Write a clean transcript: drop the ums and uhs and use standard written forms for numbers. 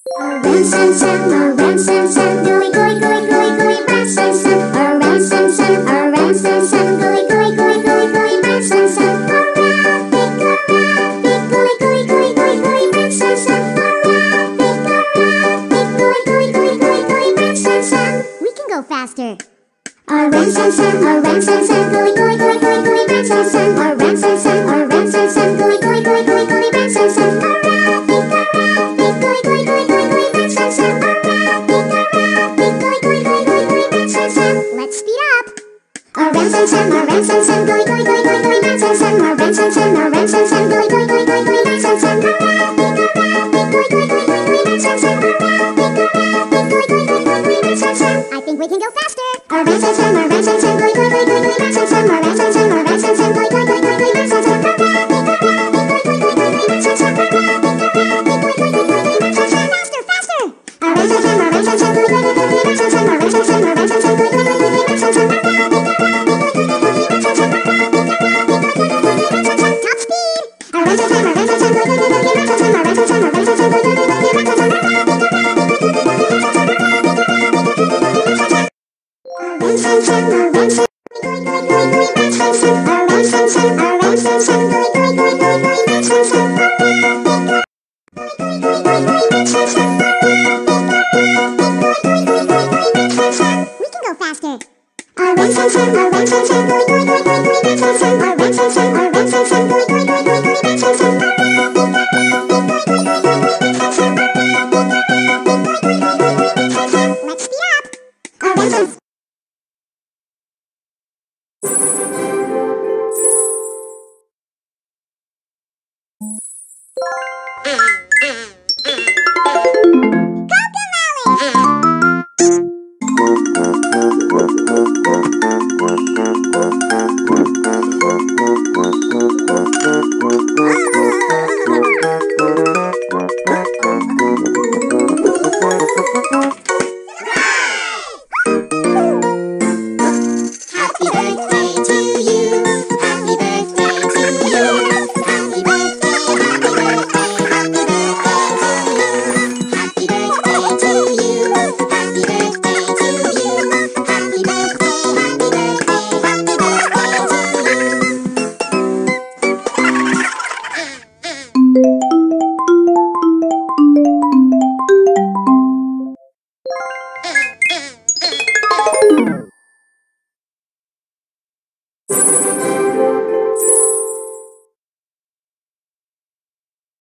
Aram sam sam, aram sam sam, gooey gooey gooey gooey gooey, ram sam sam. Aram sam sam, aram sam sam, gooey gooey gooey gooey gooey, ram sam sam. Arabic, gooey gooey gooey gooey gooey, ram sam sam. Arabic, gooey gooey gooey gooey gooey, ram sam sam. We can go faster. Aram sam sam, aram sam sam, gooey gooey gooey gooey gooey, ram sam sam. Aram sam sam, aram sam sam, gooey gooey gooey gooey gooey, ram sam sam. Arabic, gooey gooey gooey gooey gooey, ram sam sam. Arabic, gooey gooey gooey gooey gooey, ram sam sam. Let's speed up. Aram sam sam, gooey gooey gooey gooey gooey, ram sam sam. Aram sam sam, gooey gooey gooey gooey gooey, ram sam sam. Arabic, gooey gooey gooey gooey gooey, ram sam sam. Arabic, gooey gooey gooey gooey gooey, ram sam sam. I think we can go faster. Aram sam sam, gooey gooey gooey gooey gooey, ram sam sam. Aram sam sam, gooey gooey gooey gooey gooey, ram sam sam. Arabic, gooey gooey gooey gooey, ram sam sam. Arabic, gooey gooey gooey gooey, ram sam sam. Faster, faster. Aram sam sam, gooey gooey gooey gooey, ram sam sam. Aram sam sam, gooey gooey gooey gooey, ram sam sam. Top speed. Aram sam sam, gooey gooey gooey gooey, ram sam sam. Aram sam sam, gooey gooey gooey gooey, ram sam sam. Aram sam sam, aram sam. Aram sam sam,